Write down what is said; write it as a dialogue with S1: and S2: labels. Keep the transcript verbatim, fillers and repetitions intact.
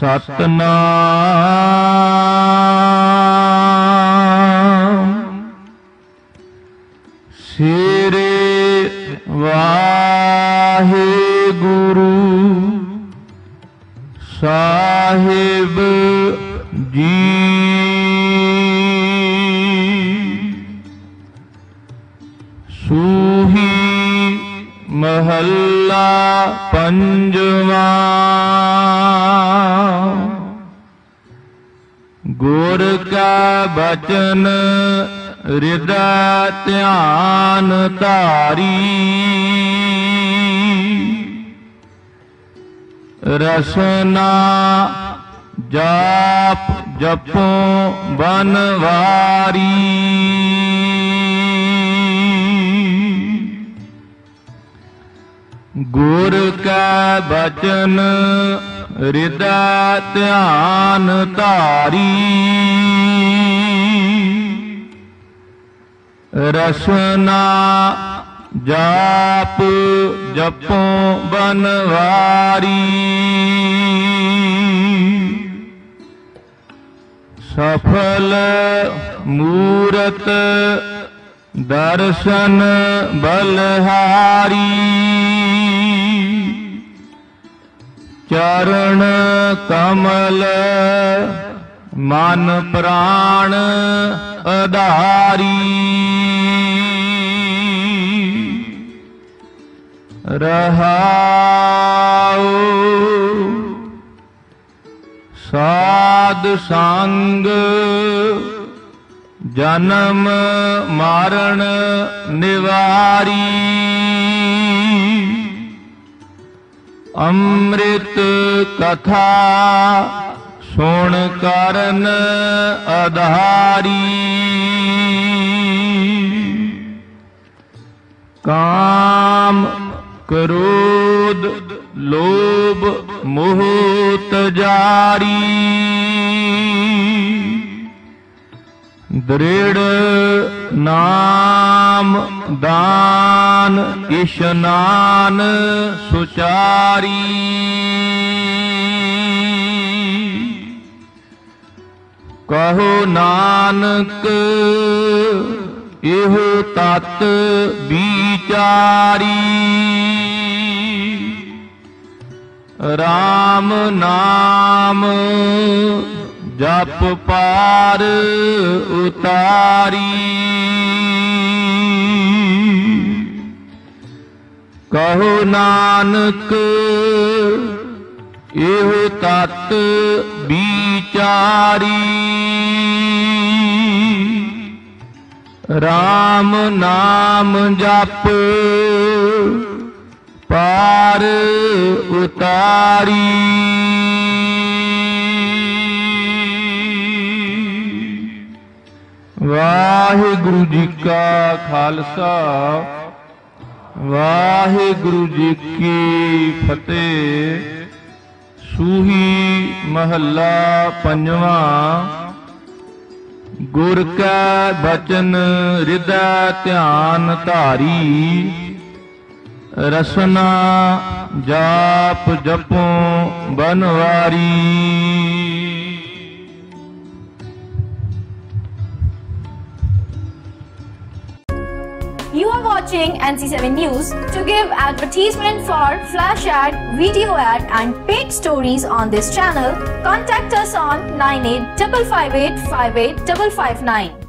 S1: सतनाम सिरे वाहे गुरु साहिब जी सूही महला पंजवा गुर का बचन हृदय ध्यान धारी रसना जाप जपो बनवारी गुर का बचन हृदय ध्यान धारी रसना जाप जपो बनवारी सफल मूरत दर्शन बलहारी चरण कमल मन प्राण आधारी रहाओ साध संग जन्म मारण निवारी अमृत कथा सुन करन आधारी काम क्रोध लोभ मोह तजारी दृढ़ नाम दान इशनान सुचारी कहो नानक एहो तत विचारी राम नाम जप पार उतारी कहो नानक एहो तत विचारी राम नाम जप पार उतारी वाहिगुरु जी का खालसा वाहिगुरु जी की फतेह। सूही महला पंजवा गुर का बचन हृदय ध्यान धारी रसना जाप जपो Banwari.
S2: You are watching N C seven News. To give advertisement for flash ad, video ad and paid stories on this channel, contact us on nine eight five five eight five eight five five nine.